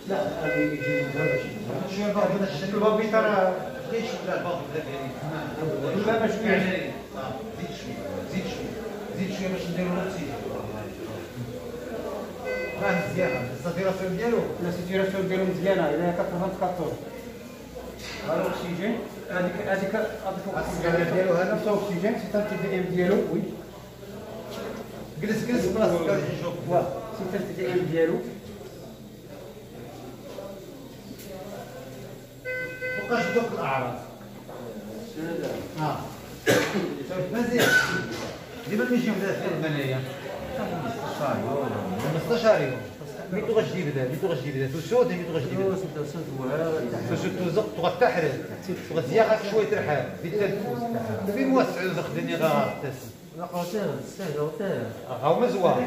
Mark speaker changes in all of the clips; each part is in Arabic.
Speaker 1: لا هذه يجي هذا شويه بعض الشيء البابي ترى ليش لا البابي لا باش يعني زيد شويه باش نديرو الاكسجين راه مزيانه الساتوراسيون ديالو لا الساتوراسيون ديالو مزيانه الا 94 هذا الاكسجين هذيك السكاله ديالو هذا نفس الاكسجين سي تي ام ديالو وي جلس بلاصه نشوف واه سي تي ام ديالو مابقاش دوك الاعراض مزيان ديما نجيو بدا في المنايا 15 يوم ميتو غتجي بدا تسود ميتو غتجي بدا تسود زق تغطى حرز تغطى غاك شويه ترحال في التنفس فين واسع زق الدنيا غاطس لا قوتير سهل وتاه هاو مزوار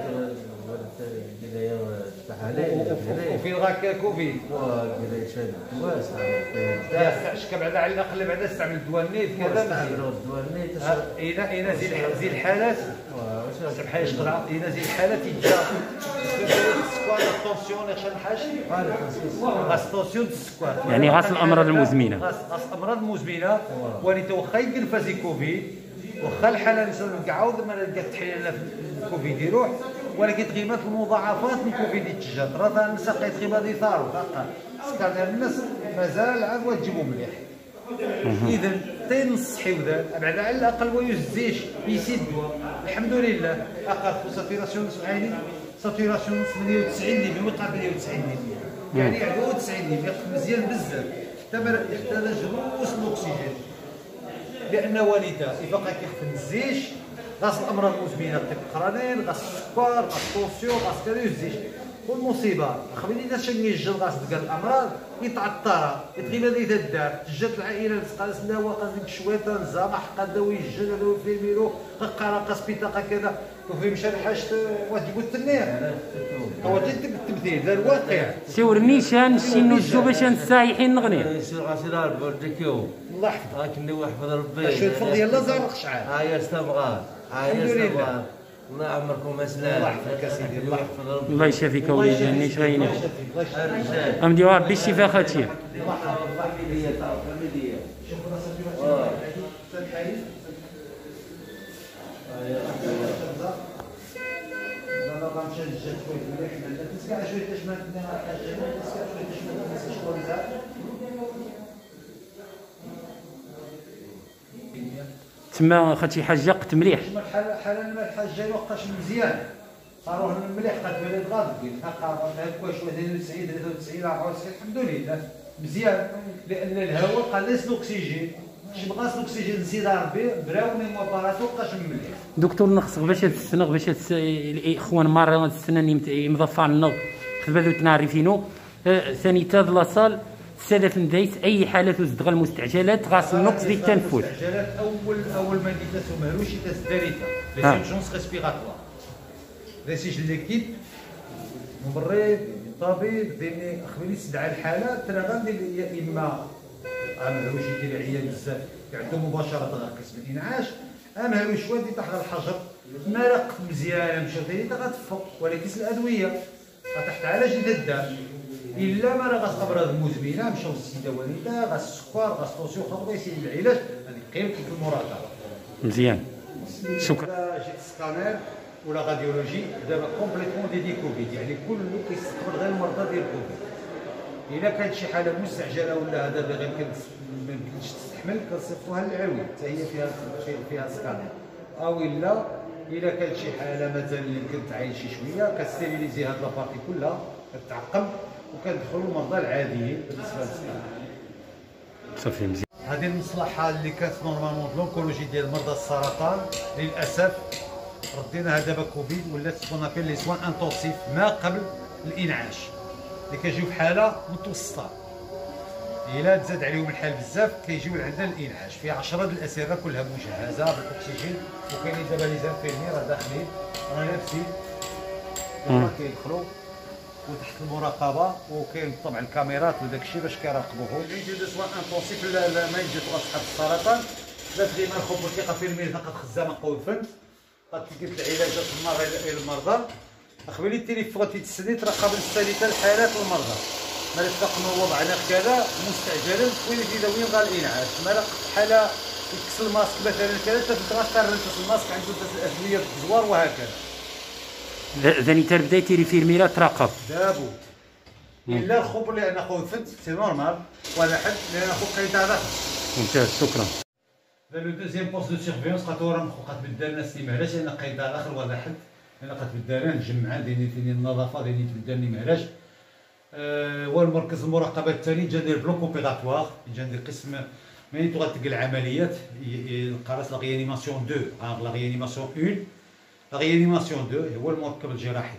Speaker 1: وفين غاك كوفيد وكذا شاد واسع لا شكا بعدا علينا خلي بعدا استعمل الدواء النيت كذا الدواء النيت اين زيد الحالات سبحان يشطرع اين زيد الحالات يتجا السكوار الطونسيون شحال حاجه غاس طونسيون السكوار
Speaker 2: يعني غاس الامراض المزمنه
Speaker 1: غاس الامراض المزمنه وليت واخا يقل فازي كوفيد واخا الحاله اللي عاود ما لقات التحليل في الكوفيد يروح ولكن تغيبات المضاعفات من كوفيد يتجا راه النساء غيتغيب هذه ثارو باقا سكانر الناس مازال عاد تجيبو مليح اذا تنصحي وذا بعد على الاقل ويزيش يسيد الحمد لله اقل ساتوراسيون سبحاني ساتوراسيون 98 ديبي وقع 98 ديبي يعني عدو 90 ديبي مزيان بزاف يحتاج رؤوس الاكسجين لان والدها يبقى كيخف الزيش غاس الامراض المزمنه الطب القرنين غاس السكر غاس الطونسيون غاس كذا يزيش والمصيبه خليني الناس يجل غاس ديال الامراض يتعطر يتغيب هذه الدار تجات العائله تقالس لا واقع ديك شويطه نزامح قداو يجل هذا في ميرو قرقه سبيطاقه كذا وفي مشى لحاجه واجب التنير هو التمثيل ذا الواقع
Speaker 2: سيور نيشان شنو الجو باش السايحين نغني
Speaker 3: يصير غاسيلار بردكيو
Speaker 1: الله يحفظك
Speaker 3: راكني ويحفظ ربي
Speaker 1: شويه الفضل يلا زارق شعال
Speaker 3: يا استبغى يا استبغى الله يعمركم اسلام
Speaker 1: الله يحفظك يا سيدي الله يحفظك
Speaker 2: الله يشافيك اوليدي هاني شغيني امديو ربي الشفاء خاتيه تما خاتي حجقت مليح
Speaker 1: حالا الحاجه وقاش مزيان صاروه مليح قد ولد غادي حقا هكا شويه 92 93 94 الحمد لله مزيان لان الهواء قلص الاكسجين شي بغاس الاكسجين زيد ربي براوني موبارات وقاش مليح
Speaker 2: دكتور نخصك باش هاد السنه باش هاد الاخوان مريض السنه مضفع النض خبالو تنعرفينو ثاني تاذ لاصال سلف ندايت اي حاله تزدغ المستعجلات غاس النقص ديال التنفس
Speaker 1: المستعجلات اول ما ديتو مهروش تستريتا لي سيرجونس ريسبيراتوار ريسيج ليكيب ممرض طبيب ديني خبيني استدعى الحاله ترى غندير يا اما مهروش يدير عيا بزاف يعدو مباشره غير قسم الانعاش مهروش شويه دي تحت الحجر مرق مزيان مشى غتفق ولكن الادويه غتحت على جديد الدار الا ما راه غاس الامراض المزمنه مشاو للسيده والدها غاس السكر غاس الطونسيون خاطر يسير العلاج هذه قيمه في المراقبه
Speaker 2: مزيان شكرا
Speaker 1: جيت سكانير ولا راديولوجي دابا كومبليتمون ديدي كوفيد يعني كله كيستقبل غير المرضى ديال كوفيد الا كانت شي حاله مستعجله ولا هذا اللي غير ما يمكنش تستحمل كنصيفطوها للعلوي حتى هي فيها سكانير او الا كانت شي حاله مازال اللي يمكن تعاين شي شويه كستيريليزي هاد لابارتي كلها كتعقم وكندخلوا المرضى العاديين بالنسبه للسكانير
Speaker 2: صافي مزيان.
Speaker 1: هذه المصلحه اللي كانت نورمالمون في لونكولوجي ديال مرضى السرطان للاسف رديناها دابا كوفيد ولات سكونابيل لي سوان انتونسيف ما قبل الانعاش اللي كيجيو في حاله متوسطه الا تزاد عليهم الحال بزاف كيجيو لعندنا الانعاش فيها 10 د الاسره كلها مجهزه بالاكسجين وكاينين دابا لي زانفيرمي راه داخلين راه لابسين كيدخلوا وتحت المراقبه وكاين طبعا الكاميرات وداك الشيء باش كيراقبوهم يجيو دو سوان انتونسيف ما يجيو اصحاب السرطان لا تجي ما نخبر كيقا فيرمي فقط خزامه قوي فن قد قلت العلاجات النار الى المرضى اخبرني التليفون تيتسني ترقب الثالثه الحالات المرضى ما رفقنا وضعنا كذا مستعجلا وين في دوين غير الانعاش ما حاله يكس الماسك مثلا كذا تتغطى الماسك عنده ادويه الزوار وهكذا.
Speaker 2: ذاني تاع بدايتي ريفيرميلا تراقب
Speaker 1: لابد الا الخبر لان اخو فد سي نورمال ولا حد لان اخو قيد هذا.
Speaker 2: ممتاز شكرا.
Speaker 1: لو دوزيام بوست دو سيرفيونس خاطر قتبدا الناس اللي مهلاش لان قيد الاخر ولا حد لان قتبدا نجمع ديني النظافه ديني تبدا لي مهلاش. والمركز المراقبه الثاني جا ندير بلوك اوبيراتوار جا ندير قسم ملي تغتق العمليات القراص لا ريانيماسيون 2 لا ريانيماسيون 1 لا ريانيماسيون 2 هو المركب الجراحي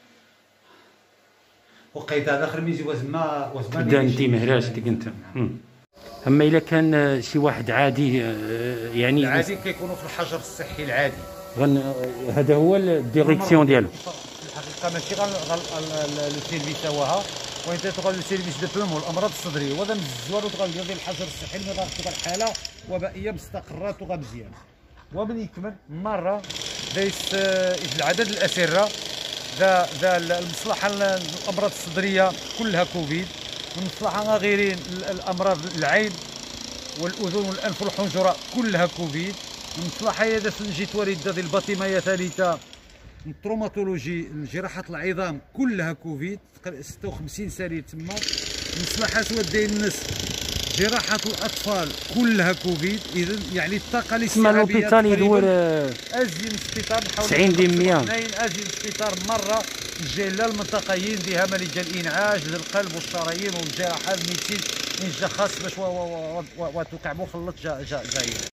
Speaker 1: وقيد الاخر ميزي وزما
Speaker 2: تبدا انت مهلاش ديك انت. اما الا كان شي واحد عادي يعني
Speaker 1: العادي كيكونوا في الحجر الصحي العادي
Speaker 2: هذا هو الديريكسيون ديالو
Speaker 1: في الحقيقه ماشي غير لو سيرفيس تاعها وانت تقول لو سيرفيس دو بلومو الامراض الصدريه وهذا من الزوار وتقول ديال الحجر الصحي اللي غتبقى الحاله وبائيه مستقره وغا مزيان ومن يكمل مره دايس العدد الاسره ذا المصلحه الامراض الصدريه كلها كوفيد والمصلحه غيرين الامراض العين والاذن والانف والحنجره كلها كوفيد المصلحه هي داس جيت وريده ديال الباطميه ثالثه التروماتولوجي جراحه العظام كلها كوفيد 56 ساريه تما المصلحه وداين الناس جراحه الاطفال كلها كوفيد اذا يعني الطاقه
Speaker 2: الاستيعابيه تما لوبيتال يدور
Speaker 1: ازين سبيطار
Speaker 2: 90%
Speaker 1: ازين سبيطار مره جاي للمنطقيين ديها ملي جا الانعاش للقلب والشرايين والجراحه الميديسين جا خاص باش وتكعبوا في اللط جايين.